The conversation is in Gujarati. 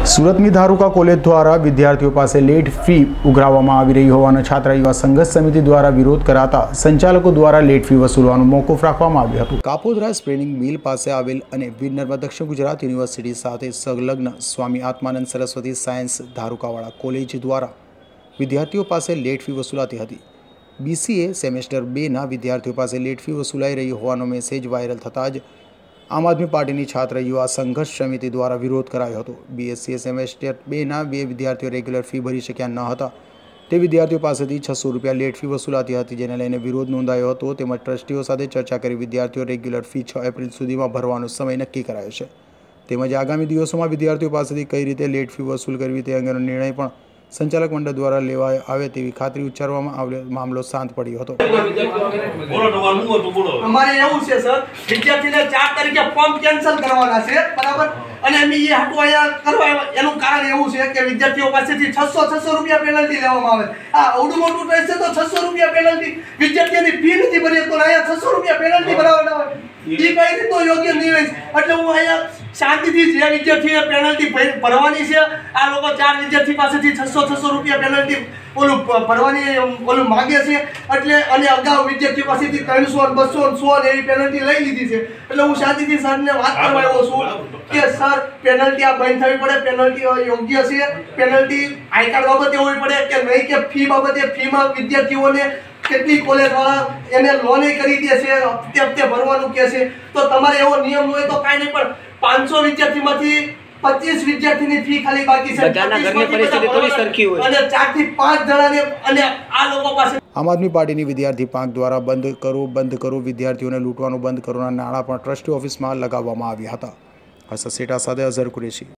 સુરતની ધારુકા કોલેજ દ્વારા વિદ્યાર્થીઓ પાસે લેટ ફી ઉઘરાવવામાં આવી રહી હોવાનો છાત્ર યુવા સંઘર્ષ સમિતિ દ્વારા વિરોધ કરાતા સંચાલકો દ્વારા લેટ ફી વસૂલવાનું મોકૂફ રાખવામાં આવ્યું હતું। કાપોદ્રા સ્પ્રેડિંગ મિલ પાસે આવેલ અને વીર નર્મદા દક્ષિણ ગુજરાત યુનિવર્સિટી સાથે સંલગ્ન સ્વામી આત્માનંદ સરસ્વતી સાયન્સ ધારુકાવાળા કોલેજ દ્વારા વિદ્યાર્થીઓ પાસે લેટ ફી વસૂલાતી હતી। BCA સેમેસ્ટર 2ના વિદ્યાર્થીઓ પાસે લેટ ફી વસૂલાઈ રહી હોવાનો મેસેજ વાયરલ થતાં જ આમ આદમી પાર્ટીની છાત્ર યુવા સંઘર્ષ સમિતિ દ્વારા વિરોધ કરાયો હતો। BSc સેમેસ્ટર 2ના 2 વિદ્યાર્થીઓ રેગ્યુલર ફી ભરી શક્યા ન હતા તે વિદ્યાર્થીઓ પાસેથી 600 રૂપિયા લેટ ફી વસૂલાતી હતી, જેને લઈને વિરોધ નોંધાયો હતો। તેમજ ટ્રસ્ટીઓ સાથે ચર્ચા કરી વિદ્યાર્થીઓ રેગ્યુલર ફી 6 એપ્રિલ સુધીમાં ભરવાનો સમય નક્કી કરાયો છે। તેમજ આગામી દિવસોમાં વિદ્યાર્થીઓ પાસેથી કઈ રીતે લેટ ફી વસૂલ કરવી તે અંગેનો નિર્ણય પણ સંચાલક મંડળ દ્વારા લેવા આવે તેવી ખાતરી ઉચ્ચારવામાં આવેલ મામલો શાંત પડ્યો હતો। અમારે એવું છે સર, વિદ્યાર્થીને 4 તારીખે ફોર્મ કેન્સલ કરવાના છે, બરાબર, અને અમે એ હટવાયા કરવા એનું કારણ એવું છે કે વિદ્યાર્થીઓ પાસેથી 600 રૂપિયા પેનલ્ટી લેવામાં આવે। આ અવડું મોટું ટ્રેસ છે તો 600 રૂપિયા પેનલ્ટી વિદ્યાર્થીની ફી નથી ભરી તો અહીંયા 600 રૂપિયા પેનલ્ટી ભરાવવાના હોય, એ કઈ રીતનો યોગ્ય નિર્ણય છે? એટલે હું અહીંયા શાંતિથી જે વિદ્યાર્થીએ પેનલ્ટી ભરવાની છે, આ લોકો 4 વિદ્યાર્થી પાસેથી 600 રૂપિયા પેનલ્ટી ભરવાની માગે છે, એટલે અને અગાઉ વિદ્યાર્થીઓ પાસેથી 300 200 100 એવી પેનલ્ટી લઈ લીધી છે। એટલે હું શાંતિથી સરને વાત કરવા આવ્યો છું કે સર, પેનલ્ટી આ બંધ થવી પડે, પેનલ્ટી યોગ્ય છે, પેનલ્ટી આઈ કાર્ડ બાબતે હોવી પડે કે નહીં, કે ફી બાબતે ફીમાં વિદ્યાર્થીઓને કેટલી કોલેજવાળા એને લોન કરી દે છે, હપ્તે ભરવાનું કહે છે, તો તમારે એવો નિયમ હોય તો કાંઈ નહીં, પણ 500 વિદ્યાર્થીમાંથી 25 વિદ્યાર્થીની ફી ખાલી બાકી છે, બધાના ઘરની પરિસ્થિતિ થોડી સરખી હોય અને 4 થી 5 જણાને અને આ લોકો પાસે આમ આદમી પાર્ટીની વિદ્યાર્થી પાંખ દ્વારા બંધ કરો વિદ્યાર્થીઓને લૂંટવાનું બંધ કરોના નાણાં પણ ટ્રસ્ટી ઓફિસમાં લગાવવામાં આવ્યા હતા। હર્ષદ સેઠા સાથે અઝહર કુરેશી।